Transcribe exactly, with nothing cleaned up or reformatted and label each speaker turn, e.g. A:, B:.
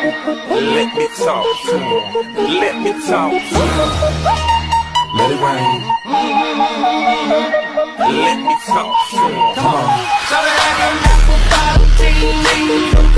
A: Let me talk to him. Let me talk to him. Let it rain. Let me talk to him. Come on.